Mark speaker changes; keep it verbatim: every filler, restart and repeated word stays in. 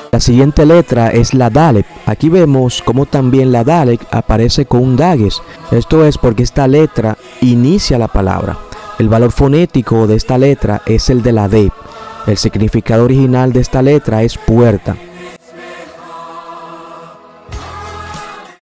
Speaker 1: La siguiente letra es la Dalek. Aquí vemos cómo también la Dalek aparece con un dagues. Esto es porque esta letra inicia la palabra. El valor fonético de esta letra es el de la D. El significado original de esta letra es puerta.